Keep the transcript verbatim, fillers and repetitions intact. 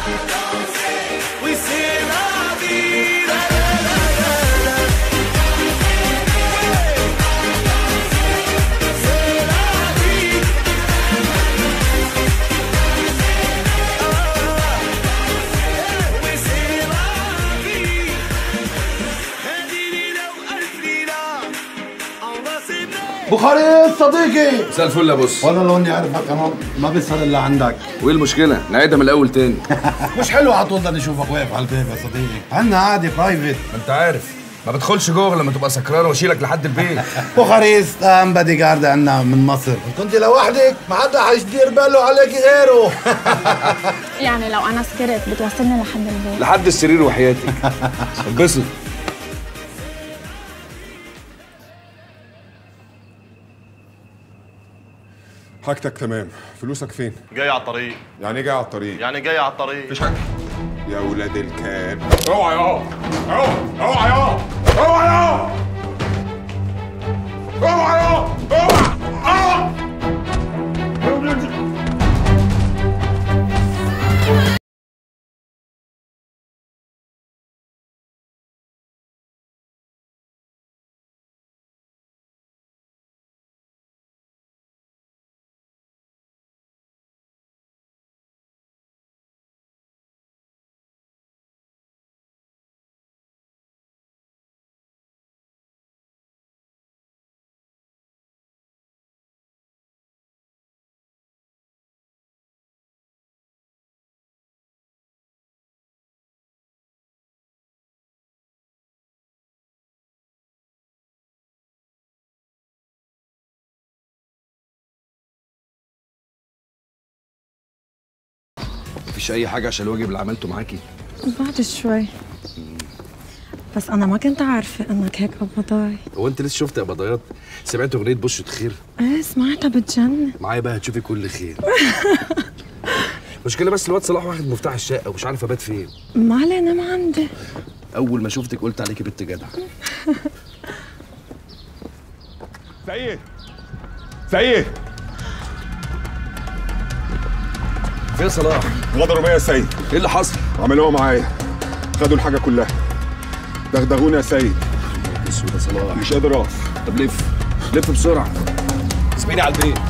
بوخارست صديقي. مساء الفل يا بص. والله لو اني عارفك انا ما بيسهر الا عندك. وايه المشكلة؟ نعيدها من الأول تاني. مش حلو على طول ده نشوفك واقف على الباب يا صديقي، عنا قعدة برايفت. ما أنت عارف ما بدخلش جوه لما تبقى سكران واشيلك لحد البيت. بوخارست اهم بادي جارد عنا من مصر، كنت لوحدك ما حدا حيدير باله عليك غيره. يعني لو انا سكرت بتوصلني لحد البيت؟ لحد السرير وحياتك. انبسط. حاجتك تمام، فلوسك فين؟ جاي على الطريق. يعني ايه جاي على الطريق؟ يعني جاي على الطريق. مفيش حاجة؟ يا ولاد الكلب اوعى يا اوعى اوعى يا اوعى يا اوعى يا اوعى. مفيش أي حاجة عشان الواجب اللي عملته معاكي؟ بعد شوي. بس أنا ما كنت عارفة إنك هيك قبضاي. هو أنت لسه شفت قبضايات؟ سمعت أغنية بشرة خير؟ إيه سمعتها بتجنن. معايا بقى هتشوفي كل خير. مشكلة بس الواد صلاح واخد مفتاح الشقة ومش عارف أبات فين. ما عليه نام عندي. أول ما شفتك قلت عليكي بنت جدع. سيد سيد فين صلاح؟ غدروا بيا يا سيد. ايه اللي حصل؟ عملوها معايا، خدوا الحاجة كلها، دغدغوني يا سيد. اسود يا صلاح. مش قادر اقف. طب لف لف بسرعة. اسبقيني على البيت.